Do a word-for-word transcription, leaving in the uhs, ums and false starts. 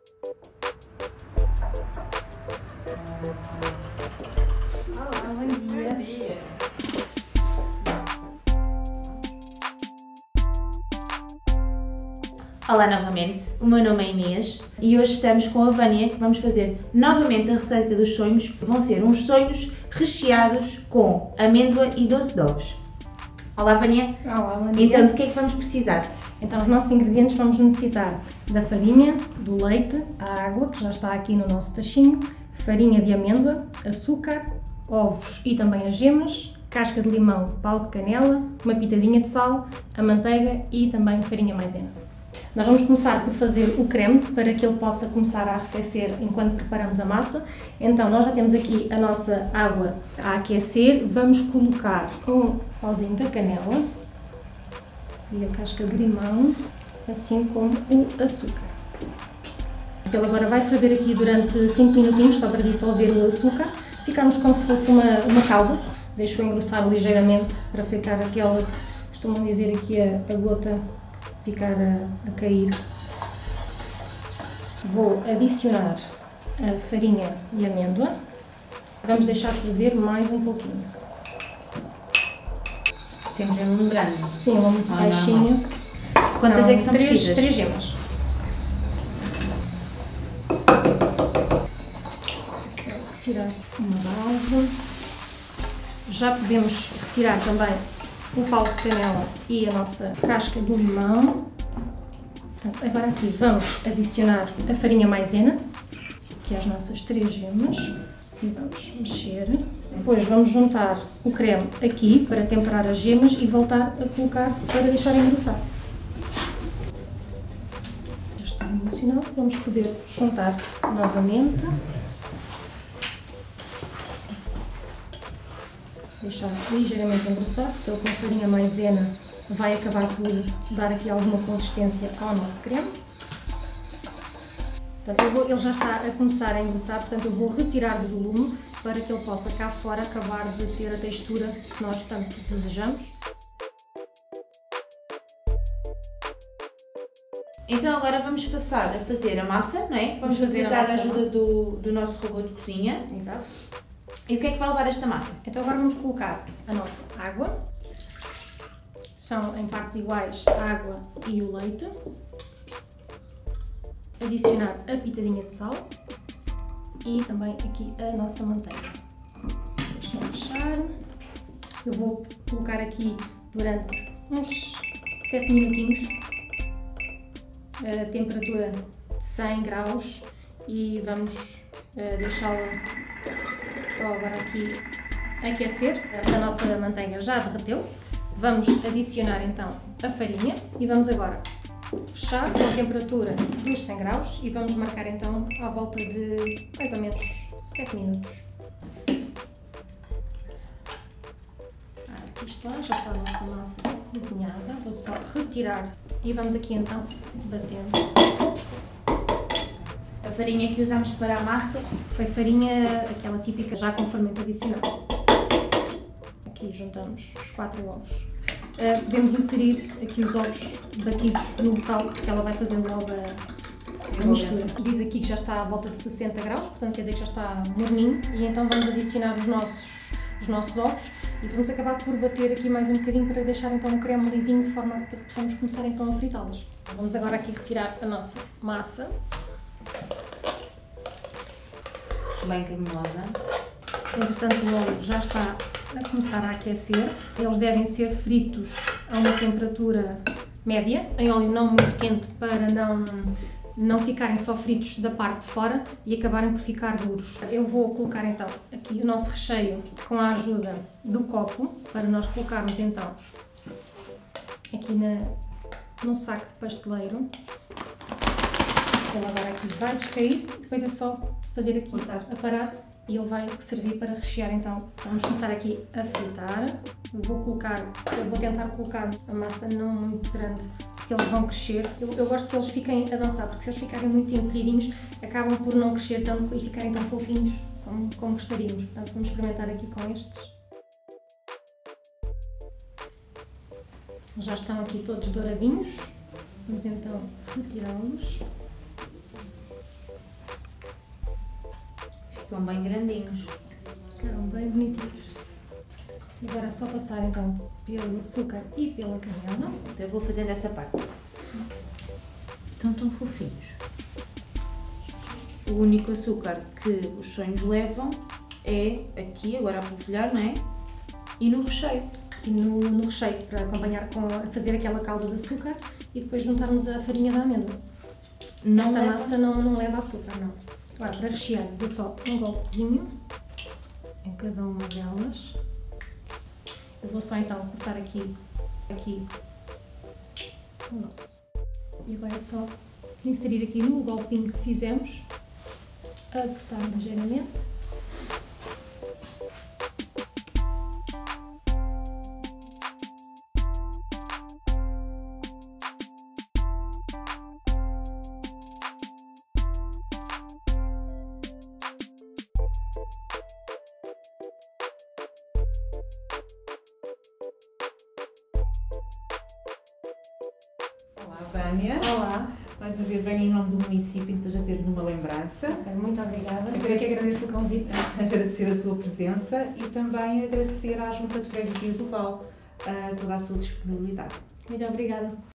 Olá, bom dia. Bom dia. Olá novamente, o meu nome é Inês e hoje estamos com a Vânia que vamos fazer novamente a receita dos sonhos. Vão ser uns sonhos recheados com amêndoa e doce de ovos. Olá Vânia. Olá, bom dia. Então, do que é que vamos precisar? Então, os nossos ingredientes vamos necessitar da farinha, do leite, a água, que já está aqui no nosso tachinho, farinha de amêndoa, açúcar, ovos e também as gemas, casca de limão, pau de canela, uma pitadinha de sal, a manteiga e também farinha maisena. Nós vamos começar por fazer o creme para que ele possa começar a arrefecer enquanto preparamos a massa. Então, nós já temos aqui a nossa água a aquecer. Vamos colocar um pauzinho da canela e a casca de limão, assim como o açúcar. Ele agora vai ferver aqui durante cinco minutinhos, só para dissolver o açúcar. Ficamos como se fosse uma, uma calda. Deixo engrossar ligeiramente para ficar aquela, costumam dizer aqui, a, a gota ficar a, a cair. Vou adicionar a farinha de amêndoa. Vamos deixar ferver mais um pouquinho. Sempre é um grande. Sim, um Ah, baixinho. Quantas são é que são três, precisas? Três gemas. Só retirar uma base. Já podemos retirar também o pau de canela e a nossa casca do limão. Portanto, agora aqui vamos adicionar a farinha maisena, que é as nossas três gemas, e vamos mexer. Depois vamos juntar o creme aqui para temperar as gemas e voltar a colocar para deixar engrossar. Já está emocionado, vamos poder juntar novamente. Deixar ligeiramente engrossar, porque ele com a farinha maisena vai acabar por dar aqui alguma consistência ao nosso creme. Portanto, eu vou, ele já está a começar a engrossar, portanto eu vou retirar do volume para que ele possa cá fora acabar de ter a textura que nós tanto desejamos. Então agora vamos passar a fazer a massa, não é? Vamos, Vamos fazer utilizar a a massa, ajuda a massa. do, do nosso robô de cozinha. Exato. E o que é que vai levar esta massa? Então agora vamos colocar a nossa água. São em partes iguais a água e o leite. Adicionar a pitadinha de sal e também aqui a nossa manteiga. Vamos só fechar. Eu vou colocar aqui durante uns sete minutinhos a temperatura de cem graus e vamos deixá-la só agora aqui aquecer. A nossa manteiga já derreteu. Vamos adicionar então a farinha e vamos agora fechar com a temperatura dos cem graus e vamos marcar então à volta de mais ou menos sete minutos. Aqui está, já está a nossa massa cozinhada. Vou só retirar e vamos aqui então batendo. A farinha que usamos para a massa foi farinha, aquela típica já com fermento adicional. Aqui juntamos os quatro ovos. Uh, podemos inserir aqui os ovos batidos no local, porque ela vai fazer logo a, a mistura. Diz aqui que já está à volta de sessenta graus, portanto quer dizer que já está morninho. E então vamos adicionar os nossos, os nossos ovos e vamos acabar por bater aqui mais um bocadinho para deixar então o creme lisinho de forma que possamos começar então a fritá-los. Vamos agora aqui retirar a nossa massa. bem cremosa. Entretanto, o óleo já está a começar a aquecer. Eles devem ser fritos a uma temperatura média, em óleo não muito quente para não, não ficarem só fritos da parte de fora e acabarem por ficar duros. Eu vou colocar então aqui o nosso recheio com a ajuda do copo para nós colocarmos então aqui na, no saco de pasteleiro. Ele agora aqui vai descair, depois é só fazer aqui a parar e ele vai servir para rechear. Então vamos começar aqui a fritar. Eu vou colocar, eu vou tentar colocar a massa não muito grande porque eles vão crescer. Eu, eu gosto que eles fiquem a dançar, porque se eles ficarem muito encolhidinhos acabam por não crescer tanto e ficarem tão fofinhos como, como gostaríamos. Portanto vamos experimentar aqui com estes. Já estão aqui todos douradinhos. Vamos então retirá-los. Estão bem grandinhos. Ficaram bem bonitinhos. E agora é só passar então pelo açúcar e pela canela. Então eu vou fazer dessa parte. Estão tão fofinhos. O único açúcar que os sonhos levam é aqui, agora a polvilhar, não é? E no recheio. E no, no recheio, para acompanhar com a fazer aquela calda de açúcar e depois juntarmos a farinha de amêndoa. Não Esta leva... massa não, não leva açúcar, não. Agora, para rechear, dou só um golpezinho em cada uma delas. Eu vou só então cortar aqui, aqui o nosso. E agora é só inserir aqui no golpinho que fizemos, apertar ligeiramente. Olá, Vânia. Olá. Mais uma vez venho em nome do município para trazer-lhe uma lembrança. Ok, muito obrigada. Eu Eu que agradeço o convite. Agradecer a sua presença e também agradecer à Junta de Freguesia do Val uh, toda a sua disponibilidade. Muito obrigada.